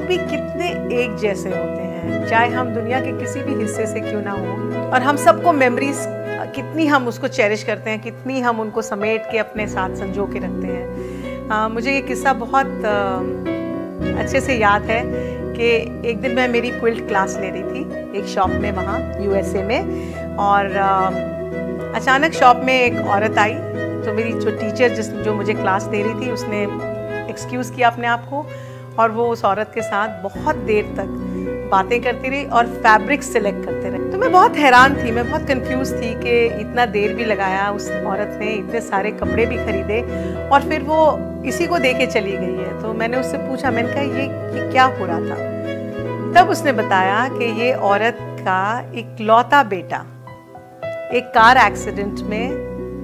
भी कितने एक जैसे होते हैं, चाहे हम दुनिया के किसी भी हिस्से से क्यों ना हो, और हम सबको मेमोरीज कितनी हम उसको चेरिश करते हैं, कितनी हम उनको समेट के अपने साथ संजो के रखते हैं। मुझे ये किस्सा बहुत अच्छे से याद है कि एक दिन मैं मेरी क्विल्ट क्लास ले रही थी एक शॉप में वहाँ USA में, और अचानक शॉप में एक औरत आई। तो मेरी जो टीचर जो मुझे क्लास दे रही थी उसने एक्सक्यूज़ किया अपने आप को, और वो उस औरत के साथ बहुत देर तक बातें करती रही और फैब्रिक सिलेक्ट करते रहे। तो मैं बहुत हैरान थी, मैं बहुत कंफ्यूज थी कि इतना देर भी लगाया उस औरत ने, इतने सारे कपड़े भी खरीदे और फिर वो इसी को दे के चली गई है। तो मैंने उससे पूछा, मैंने कहा ये क्या हो रहा था? तब उसने बताया कि ये औरत का इकलौता बेटा एक कार एक्सीडेंट में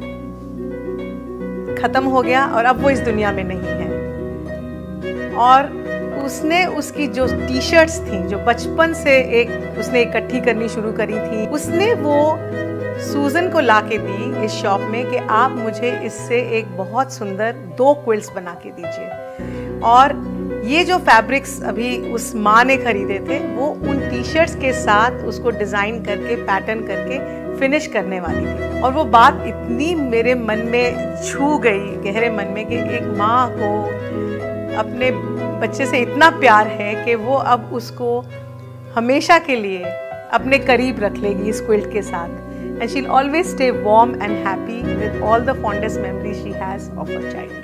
खत्म हो गया और अब वो इस दुनिया में नहीं है, और उसने उसकी जो टी शर्ट्स थी जो बचपन से उसने इकट्ठी करनी शुरू करी थी, उसने वो सूजन को ला के दी इस शॉप में कि आप मुझे इससे एक बहुत सुंदर 2 क्विल्ट्स बना के दीजिए। और ये जो फैब्रिक्स अभी उस माँ ने खरीदे थे वो उन टी शर्ट्स के साथ उसको डिज़ाइन करके पैटर्न करके फिनिश करने वाली थी। और वो बात इतनी मेरे मन में छू गई, गहरे मन में, कि एक माँ को अपने बच्चे से इतना प्यार है कि वो अब उसको हमेशा के लिए अपने करीब रख लेगी इस क्विल्ट के साथ। And she'll always stay warm and happy with all the fondest memories she has of her child.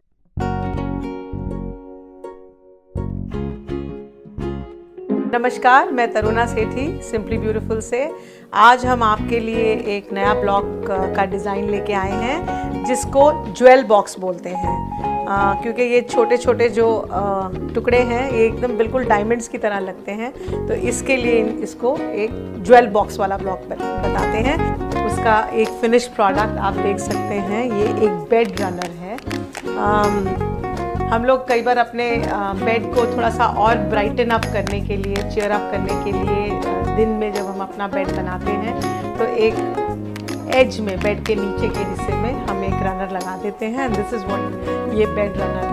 नमस्कार, मैं तरुणा सेठी सिंपली ब्यूटीफुल से। आज हम आपके लिए एक नया ब्लॉग का डिज़ाइन लेके आए हैं जिसको ज्वेल बॉक्स बोलते हैं, क्योंकि ये छोटे छोटे जो टुकड़े हैं ये एकदम बिल्कुल डायमंड्स की तरह लगते हैं। तो इसके लिए इसको एक ज्वेल बॉक्स वाला ब्लॉग बताते हैं। उसका एक फिनिश प्रोडक्ट आप देख सकते हैं, ये एक बेड रनर है। हम लोग कई बार अपने बेड को थोड़ा सा और ब्राइटन अप करने के लिए, चेयर अप करने के लिए दिन में जब हम अपना बेड बनाते हैं तो एक एज में, बेड के नीचे के हिस्से में हम एक रनर लगा देते हैं। दिस इज़ व्हाट ये बेड रनर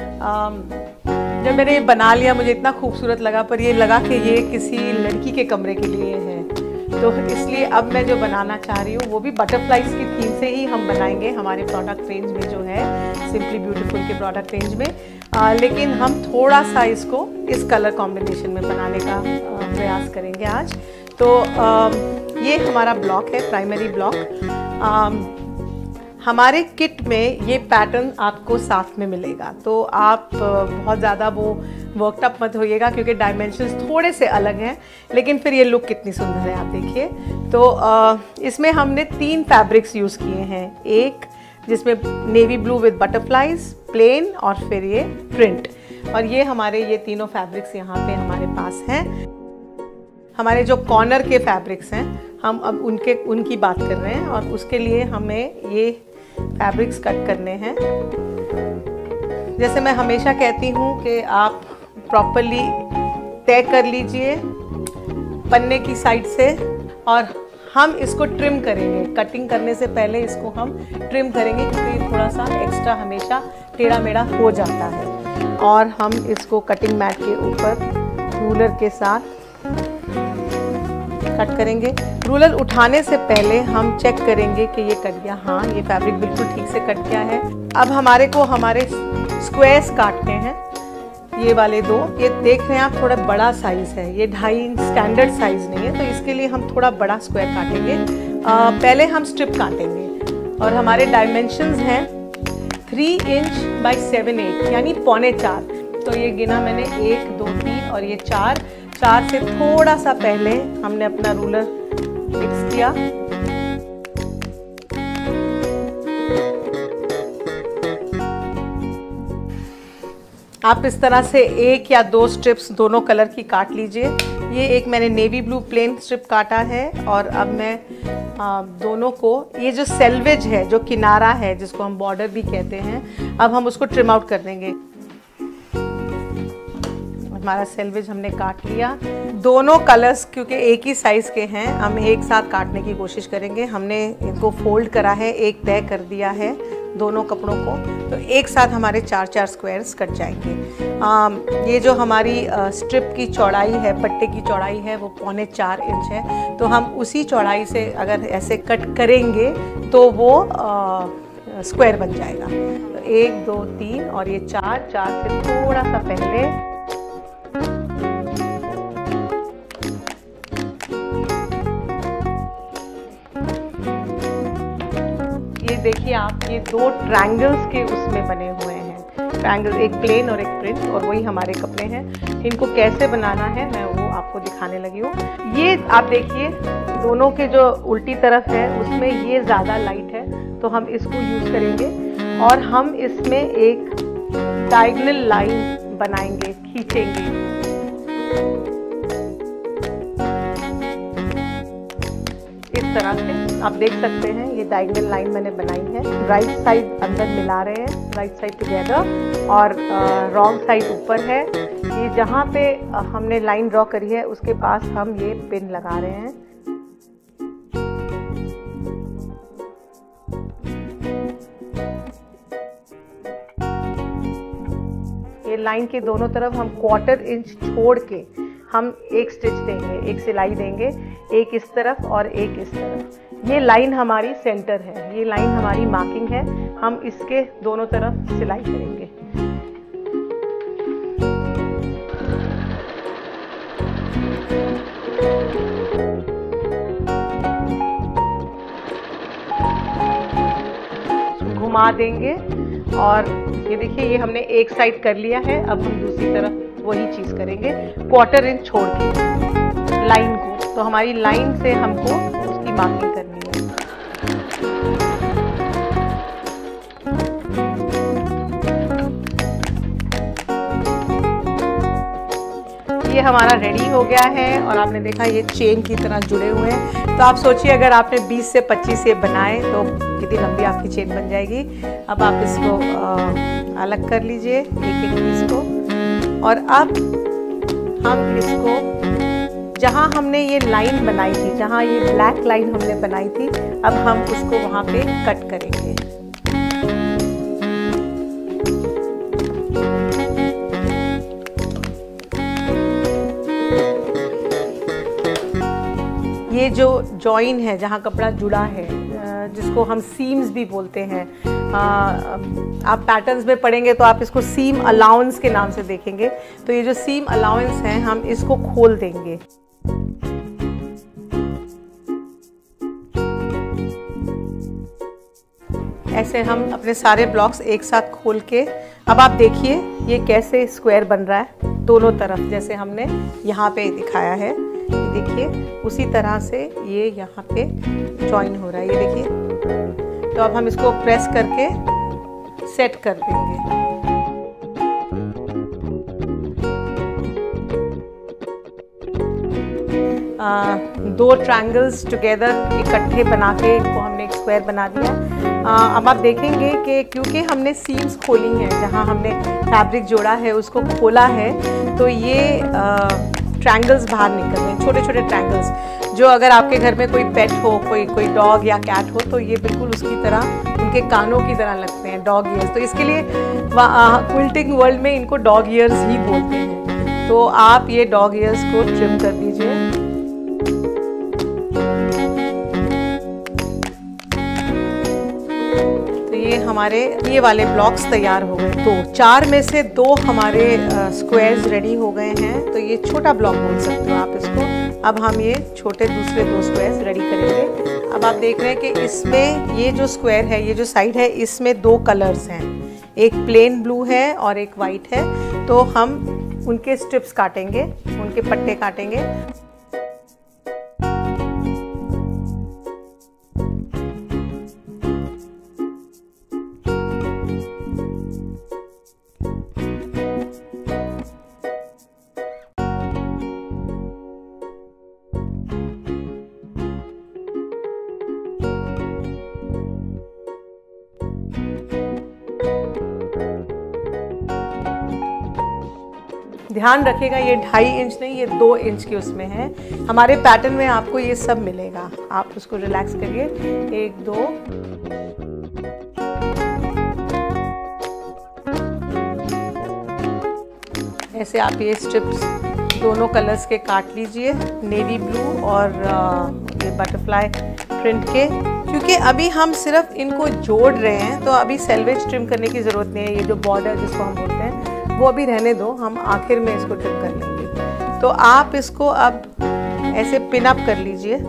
है। जब मैंने ये बना लिया मुझे इतना खूबसूरत लगा, पर ये लगा कि ये किसी लड़की के कमरे के लिए है, तो इसलिए अब मैं जो बनाना चाह रही हूँ वो भी बटरफ्लाइज की थीम से ही हम बनाएंगे हमारे प्रोडक्ट रेंज में, जो है सिंपली ब्यूटीफुल के प्रोडक्ट रेंज में। लेकिन हम थोड़ा सा इसको इस कलर कॉम्बिनेशन में बनाने का प्रयास करेंगे आज। तो ये हमारा ब्लॉक है, प्राइमरी ब्लॉक। हमारे किट में ये पैटर्न आपको साथ में मिलेगा, तो आप बहुत ज़्यादा वो वर्कअप मत होइएगा क्योंकि डायमेंशंस थोड़े से अलग हैं, लेकिन फिर ये लुक कितनी सुंदर है आप देखिए। तो इसमें हमने 3 फैब्रिक्स यूज़ किए हैं, एक जिसमें navy blue with butterflies, plain, और फिर ये प्रिंट। और ये हमारे ये तीनों फैब्रिक्स यहाँ पे हमारे पास हैं। हमारे जो कॉर्नर के फैब्रिक्स हैं हम अब उनकी बात कर रहे हैं, और उसके लिए हमें ये फैब्रिक्स कट करने हैं। जैसे मैं हमेशा कहती हूँ कि आप प्रॉपरली तय कर लीजिए पन्ने की साइड से, और हम इसको ट्रिम करेंगे। कटिंग करने से पहले इसको हम ट्रिम करेंगे क्योंकि ये थोड़ा सा एक्स्ट्रा हमेशा टेढ़ा मेढ़ा हो जाता है। और हम इसको कटिंग मैट के ऊपर रूलर के साथ कट करेंगे। रूलर उठाने से पहले हम चेक करेंगे कि ये कट गया, हाँ ये फैब्रिक बिल्कुल ठीक से कट गया है। अब हमारे स्क्वायर्स काटने हैं, ये वाले 2। ये देख रहे हैं आप थोड़ा बड़ा साइज़ है, ये 2.5 स्टैंडर्ड साइज़ नहीं है, तो इसके लिए हम थोड़ा बड़ा स्क्वायर काटेंगे। पहले हम स्ट्रिप काटेंगे और हमारे डायमेंशंस हैं 3 इंच बाई 7/8 यानी 4.25। तो ये गिना मैंने 1 2 3 और ये 4 से थोड़ा सा पहले हमने अपना रूलर फिक्स किया। आप इस तरह से 1 या 2 स्ट्रिप्स दोनों कलर की काट लीजिए। ये एक मैंने नेवी ब्लू प्लेन स्ट्रिप काटा है, और अब मैं दोनों को, ये जो सेल्वेज है, जो किनारा है जिसको हम बॉर्डर भी कहते हैं, अब हम उसको ट्रिम आउट कर देंगे। हमारा सेल्वेज हमने काट लिया। दोनों कलर्स क्योंकि एक ही साइज़ के हैं, हम एक साथ काटने की कोशिश करेंगे। हमने इनको फोल्ड करा है, एक तय कर दिया है दोनों कपड़ों को, तो एक साथ हमारे 4-4 स्क्वायर्स कट जाएंगे। ये जो हमारी स्ट्रिप की चौड़ाई है, पट्टे की चौड़ाई है, वो 4.25 इंच है। तो हम उसी चौड़ाई से अगर ऐसे कट करेंगे तो वो स्क्वायर बन जाएगा। तो 1 2 3 और ये 4 से थोड़ा सा पहले ये देखिए आप, ये 2 ट्रायंगल्स के उसमें बने हुए हैं, ट्रायंगल, एक प्लेन और एक प्रिंट, और वही हमारे कपड़े हैं। इनको कैसे बनाना है मैं वो आपको दिखाने लगी हूँ। ये आप देखिए दोनों के जो उल्टी तरफ है उसमें ये ज़्यादा लाइट है, तो हम इसको यूज़ करेंगे और हम इसमें एक डायगोनल लाइन बनाएंगे, खींचेंगे। इस तरह से आप देख सकते हैं ये डायगोनल लाइन मैंने बनाई है। राइट साइड अंदर मिला रहे हैं, राइट साइड टुगेदर, और रॉन्ग साइड ऊपर है। ये जहाँ पे हमने लाइन ड्रॉ करी है उसके पास हम ये पिन लगा रहे हैं। ये लाइन के दोनों तरफ हम 1/4 इंच छोड़ के हम एक स्टिच देंगे, एक सिलाई देंगे, एक इस तरफ और एक इस तरफ। ये लाइन हमारी सेंटर है, ये लाइन हमारी मार्किंग है। हम इसके दोनों तरफ सिलाई करेंगे। घुमा देंगे और ये देखिए ये हमने एक साइड कर लिया है। अब हम दूसरी तरफ वही चीज़ करेंगे, 1/4 इंच छोड़ के लाइन को। तो हमारी लाइन से हमको उसकी मार्किंग करनी है। ये हमारा रेडी हो गया है और आपने देखा ये चेन की तरह जुड़े हुए हैं। तो आप सोचिए अगर आपने 20 से 25 से बनाए तो कितनी लंबी आपकी चेन बन जाएगी। अब आप इसको अलग कर लीजिए एक पीस को, और अब हम इसको जहाँ हमने ये लाइन बनाई थी, जहाँ ये ब्लैक लाइन हमने बनाई थी, अब हम उसको वहाँ पे कट करेंगे। ये जो जॉइन है जहाँ कपड़ा जुड़ा है, जिसको हम सीम्स भी बोलते हैं, आप पैटर्न्स में पढ़ेंगे तो आप इसको सीम अलाउंस के नाम से देखेंगे। तो ये जो सीम अलाउंस है हम इसको खोल देंगे। ऐसे हम अपने सारे ब्लॉक्स एक साथ खोल के, अब आप देखिए ये कैसे स्क्वायर बन रहा है दोनों तरफ, जैसे हमने यहाँ पे दिखाया है। देखिए उसी तरह से ये यहाँ पे जॉइन हो रहा है, ये देखिए। तो अब हम इसको प्रेस करके सेट कर देंगे। दो ट्रायंगल्स टुगेदर इकट्ठे बना के इसको हमने एक स्क्वायर बना दिया। अब आप देखेंगे कि क्योंकि हमने सीम्स खोली हैं, जहाँ हमने फैब्रिक जोड़ा है उसको खोला है, तो ये ट्रायंगल्स बाहर निकल रहे हैं, छोटे छोटे ट्रायंगल्स, जो अगर आपके घर में कोई पेट हो, कोई डॉग या कैट हो, तो ये बिल्कुल उसकी तरह, उनके कानों की तरह लगते हैं, डॉग ईयर्स। तो इसके लिए क्विल्टिंग वर्ल्ड में इनको डॉग ईयर्स ही बोलते हैं। तो आप ये डॉग ईयर्स को ट्रिम कर दीजिए। ये हमारे ये वाले ब्लॉक्स तैयार हो गए। तो 4 में से 2 हमारे स्क्वायर्स रेडी हो गए हैं। तो ये छोटा ब्लॉक बोल सकते हो आप इसको। अब हम ये छोटे दूसरे 2 स्क्वायर्स रेडी करेंगे। अब आप देख रहे हैं कि इसमें ये जो स्क्वायर है, ये जो साइड है, इसमें 2 कलर्स हैं, एक प्लेन ब्लू है और एक वाइट है। तो हम उनके स्ट्रिप्स काटेंगे, उनके पट्टे काटेंगे। ध्यान रखिएगा ये 2.5 इंच नहीं, ये 2 इंच के उसमें है। हमारे पैटर्न में आपको ये सब मिलेगा, आप उसको रिलैक्स करिए। 1 2 से आप ये स्ट्रिप्स दोनों कलर्स के काट लीजिए, नेवी ब्लू और ये बटरफ्लाई प्रिंट के। क्योंकि अभी हम सिर्फ इनको जोड़ रहे हैं तो अभी सेल्वेज ट्रिम करने की ज़रूरत नहीं है। ये जो बॉर्डर जिसको हम बोलते हैं वो अभी रहने दो, हम आखिर में इसको ट्रिम कर लेंगे। तो आप इसको अब ऐसे पिन अप कर लीजिए।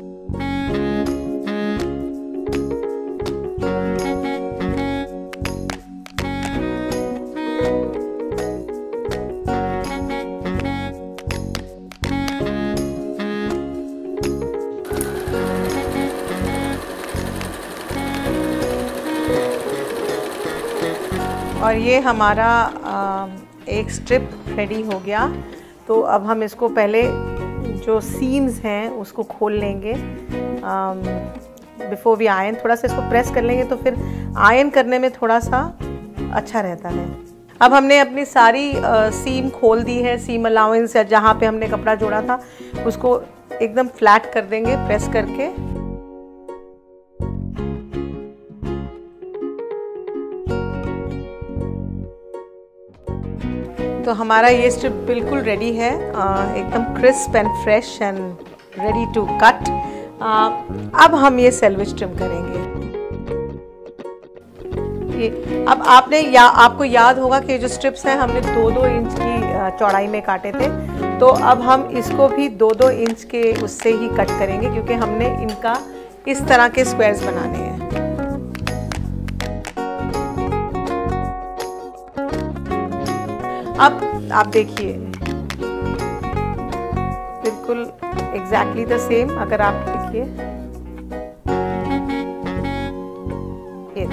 और ये हमारा एक स्ट्रिप रेडी हो गया। तो अब हम इसको पहले जो सीम्स हैं उसको खोल लेंगे बिफोर वी आयन। थोड़ा सा इसको प्रेस कर लेंगे तो फिर आयन करने में थोड़ा सा अच्छा रहता है। अब हमने अपनी सारी सीम खोल दी है। सीम अलाउंस या जहाँ पे हमने कपड़ा जोड़ा था उसको एकदम फ्लैट कर देंगे प्रेस करके। तो हमारा ये स्ट्रिप बिल्कुल रेडी है, एकदम crisp and fresh and ready to cut. अब हम ये सेल्वेज ट्रिम करेंगे। ये अब आपको याद होगा कि जो स्ट्रिप्स हैं हमने 2-2 इंच की चौड़ाई में काटे थे। तो अब हम इसको भी 2-2 इंच के उससे ही कट करेंगे क्योंकि हमने इनका इस तरह के स्क्वायर्स बनाने हैं। अब आप देखिए बिल्कुल एग्जैक्टली द सेम। अगर आप देखिए ये,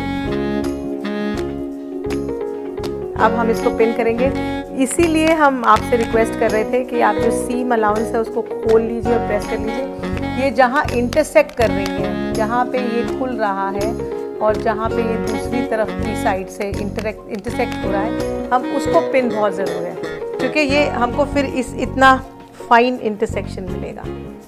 अब हम इसको पिन करेंगे। इसीलिए हम आपसे रिक्वेस्ट कर रहे थे कि आप जो सीम अलाउंस है उसको खोल लीजिए और प्रेस कर लीजिए। ये जहाँ इंटरसेक्ट कर रही है, जहाँ पे ये खुल रहा है और जहाँ पे ये दूसरी तरफ की साइड से इंटरसेक्ट हो रहा है, हम उसको पिन बहुत ज़रूर है क्योंकि ये हमको फिर इतना फाइन इंटरसेक्शन मिलेगा।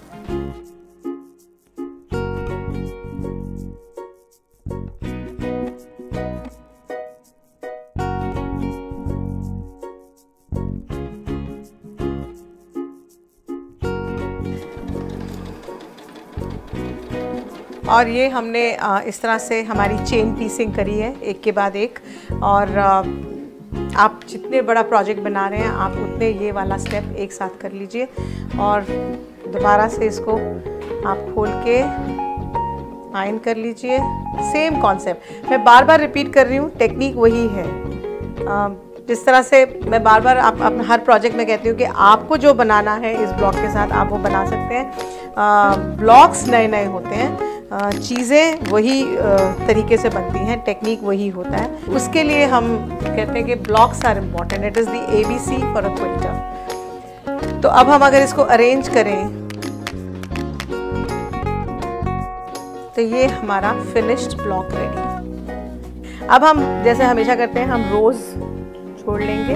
और ये हमने इस तरह से हमारी चेन पीसिंग करी है एक के बाद एक। और आप जितने बड़ा प्रोजेक्ट बना रहे हैं आप उतने ये वाला स्टेप एक साथ कर लीजिए। और दोबारा से इसको आप खोल के आयन कर लीजिए। सेम कॉन्सेप्ट मैं बार बार रिपीट कर रही हूँ, टेक्निक वही है। जिस तरह से मैं बार बार आप हर प्रोजेक्ट में कहती हूँ कि आपको जो बनाना है इस ब्लॉक के साथ आप वो बना सकते हैं। ब्लॉक्स नए नए होते हैं, चीज़ें वही तरीके से बनती हैं, टेक्निक वही होता है। उसके लिए हम कहते हैं कि blocks are important, it is the ABC for a quilter. तो अब हम अगर इसको अरेंज करें तो ये हमारा फिनिश्ड ब्लॉक रेडी। अब हम जैसे हमेशा करते हैं हम रोज़ छोड़ लेंगे।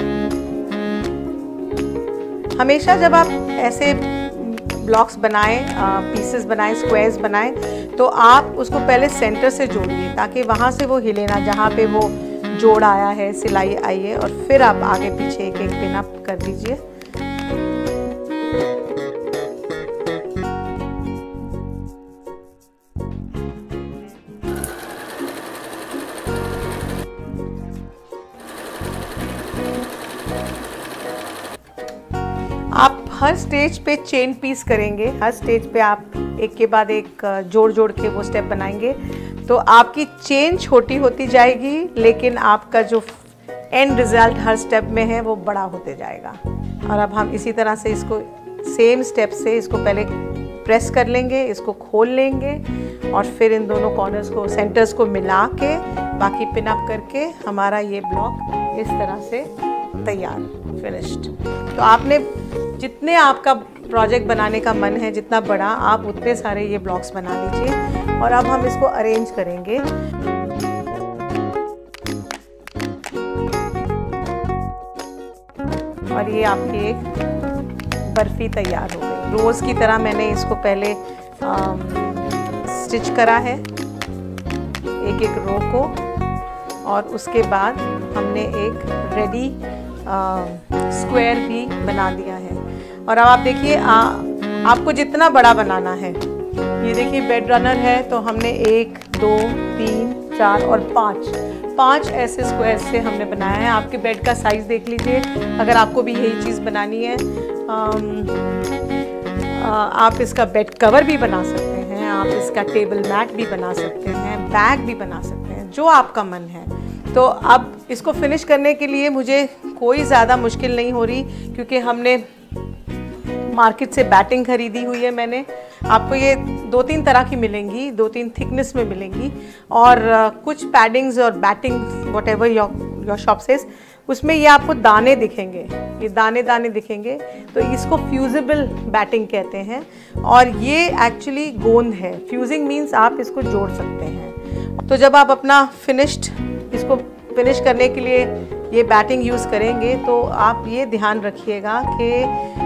हमेशा जब आप ऐसे ब्लॉक्स बनाएं, पीसेस बनाएं, स्क्वायर्स बनाएं तो आप उसको पहले सेंटर से जोड़िए ताकि वहाँ से वो हिले ना, जहाँ पे वो जोड़ आया है, सिलाई आई है। और फिर आप आगे पीछे एक एक पिन अप कर दीजिए। आप हर स्टेज पे चेन पीस करेंगे, हर स्टेज पे आप एक के बाद एक जोड़ जोड़ के वो स्टेप बनाएंगे तो आपकी चेन छोटी होती जाएगी लेकिन आपका जो एंड रिजल्ट हर स्टेप में है वो बड़ा होते जाएगा। और अब हम इसी तरह से इसको सेम स्टेप से इसको पहले प्रेस कर लेंगे, इसको खोल लेंगे और फिर इन दोनों कॉर्नर्स को, सेंटर्स को मिला के बाकी पिन अप करके हमारा ये ब्लॉक इस तरह से तैयार, फिनिश्ड। तो आपने जितने आपका प्रोजेक्ट बनाने का मन है, जितना बड़ा, आप उतने सारे ये ब्लॉक्स बना लीजिए। और अब हम इसको अरेंज करेंगे। और ये आपकी एक बर्फ़ी तैयार हो गई। रोज़ की तरह मैंने इसको पहले स्टिच करा है एक एक रो को और उसके बाद हमने एक रेडी स्क्वायर भी बना दिया है। और अब आप देखिए आपको जितना बड़ा बनाना है, ये देखिए बेड रनर है तो हमने 1 2 3 4 और 5 ऐसे स्क्वायर से हमने बनाया है। आपके बेड का साइज़ देख लीजिए, अगर आपको भी यही चीज़ बनानी है। आप इसका बेड कवर भी बना सकते हैं, आप इसका टेबल मैट भी बना सकते हैं, बैग भी बना सकते हैं, जो आपका मन है। तो अब इसको फिनिश करने के लिए मुझे कोई ज़्यादा मुश्किल नहीं हो रही, क्योंकि हमने मार्केट से बैटिंग खरीदी हुई है। मैंने आपको ये 2-3 तरह की मिलेंगी, 2-3 थिकनेस में मिलेंगी, और कुछ पैडिंग्स और batting whatever your shop says, उसमें ये आपको दाने दिखेंगे, ये दाने दाने दिखेंगे, तो इसको फ्यूजिबल बैटिंग कहते हैं। और ये एक्चुअली गोंद है। फ्यूजिंग मीन्स आप इसको जोड़ सकते हैं। तो जब आप अपना इसको फिनिश करने के लिए ये बैटिंग यूज़ करेंगे तो आप ये ध्यान रखिएगा कि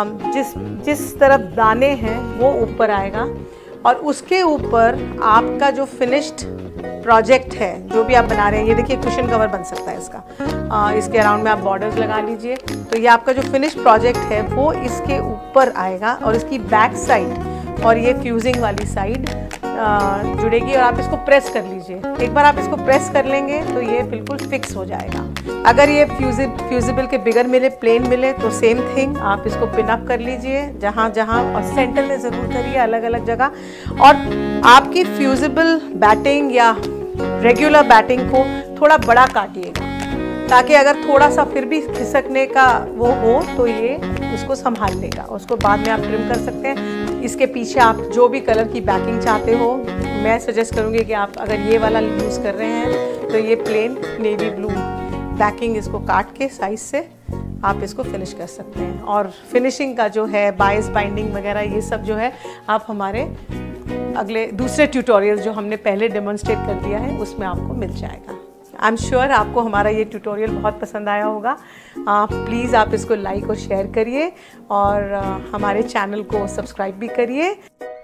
जिस तरफ दाने हैं वो ऊपर आएगा, और उसके ऊपर आपका जो फिनिश्ड प्रोजेक्ट है, जो भी आप बना रहे हैं, ये देखिए कुशन कवर बन सकता है इसका, इसके अराउंड में आप बॉर्डर्स लगा लीजिए, तो ये आपका जो फिनिश्ड प्रोजेक्ट है वो इसके ऊपर आएगा, और इसकी बैक साइड और ये फ्यूजिंग वाली साइड जुड़ेगी, और आप इसको प्रेस कर लीजिए। एक बार आप इसको प्रेस कर लेंगे तो ये बिल्कुल फिक्स हो जाएगा। अगर ये फ्यूजिबल के बिगर मिले, प्लेन मिले, तो सेम थिंग, आप इसको पिन अप कर लीजिए जहाँ जहाँ, और सेंटर में ज़रूर करिए, अलग अलग जगह। और आपकी फ्यूजिबल बैटिंग या रेगुलर बैटिंग को थोड़ा बड़ा काटिएगा, ताकि अगर थोड़ा सा फिर भी खिसकने का वो हो तो ये उसको संभाल लेगा। उसको बाद में आप ट्रिम कर सकते हैं। इसके पीछे आप जो भी कलर की बैकिंग चाहते हो, मैं सजेस्ट करूँगी कि आप अगर ये वाला यूज़ कर रहे हैं तो ये प्लेन नेवी ब्लू बैकिंग, इसको काट के साइज से आप इसको फिनिश कर सकते हैं। और फिनिशिंग का जो है बाइस बाइंडिंग वगैरह, ये सब जो है आप हमारे दूसरे ट्यूटोरियल जो हमने पहले डेमोन्स्ट्रेट कर दिया है उसमें आपको मिल जाएगा। आई एम श्योर आपको हमारा ये ट्यूटोरियल बहुत पसंद आया होगा। प्लीज़ आप इसको लाइक और शेयर करिए, और हमारे चैनल को सब्सक्राइब भी करिए।